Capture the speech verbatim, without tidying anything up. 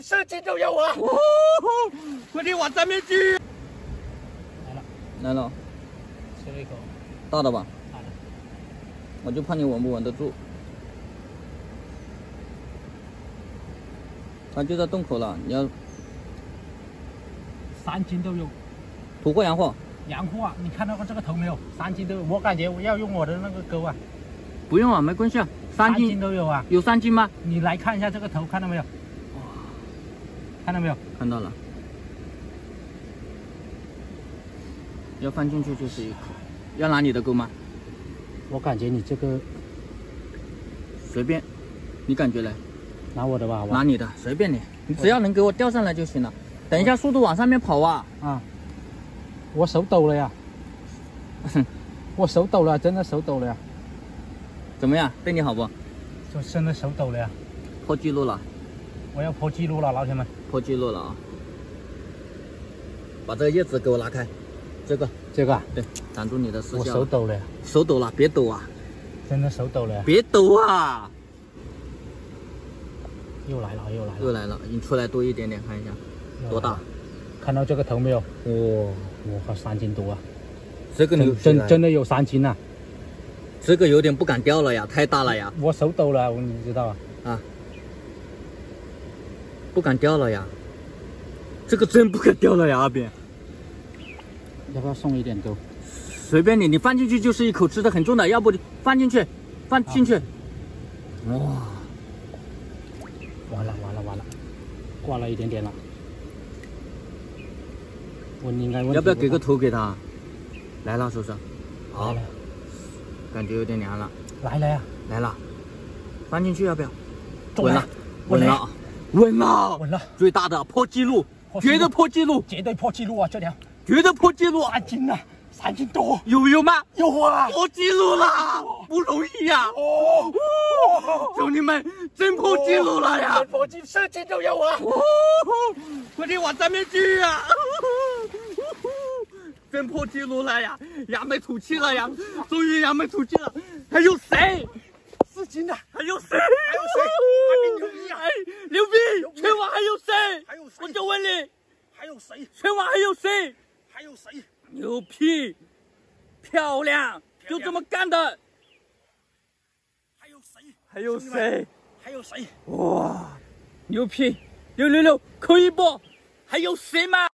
射击都有啊！ 哦，快点往上面去！ 来了， 来了， 吃了一口， 大的吧？ 大的。 我就怕你稳不稳得住。它就在洞口了，你要三斤都有。 土货洋货？ 洋货啊！你看到过这个头没有？三斤都有，我感觉我要用我的那个钩啊。 不用啊，没关系啊，三斤, 三斤都有啊。 有三斤吗？ 你来看一下这个头，看到没有？看到没有？ 看到了。要放进去就是一口。要拿你的钩吗？ 我感觉你这个随便，你感觉嘞？ 拿我的吧，好吧？ 拿你的，随便你，你只要能给我钓上来就行了。等一下速度往上面跑啊！ 啊，我手抖了呀！我手抖了，真的手抖了呀！ 怎么样？对你好不？ 就真的手抖了呀！ 破纪录了！ 我要破纪录了，老铁们！ 破纪录了啊！把这个叶子给我拿开，这个这个啊， 对，挡住你的视线。 我手抖了呀！ 手抖了，别抖啊！ 真的手抖了呀！ 别抖啊！ 又来了，又来了， 又来了！你出来多一点点，看一下，多大？ 看到这个头没有？哇、哦，我靠，三斤多啊！ 这个你真真的有三斤呐！ 这个有点不敢钓了呀，太大了呀！ 我手抖了，你知道啊？ 啊，不敢钓了呀！这个真不敢钓了呀，阿扁。 要不要送一点钩？ 随便你，你放进去就是一口吃的很重的，要不放进去，放进去。哇、哦！ 完了完了完了，挂了一点点了。我应该问要不要给个头给他？来了是不是？好， 来了， 感觉有点凉了。 来了呀， 来了，放进去要不要？ 稳稳了，稳了，稳了， 稳了， 最大的破纪录，绝对破纪录， 绝对破纪录啊！这条绝对破纪录， 三斤呐，三斤多， 有有吗？ 有啊， 破纪录了，不容易呀！哦，兄弟们，真破纪录了呀！ 破纪射击都有啊！ 哦，快点往上面去呀！真破纪录了呀！扬眉吐气了呀！终于扬眉吐气了。还有谁？ 四斤的， 还有谁？ 还有谁？牛逼啊！ 哎，牛逼！全网还有谁？ 还有谁？ 我就问你， 还有谁？ 全网还有谁？ 还有谁？ 牛批，漂亮，就这么干的。 还有谁？ 还有谁？ 还有谁？ 哇，牛批，六六六，扣一波！还有谁吗？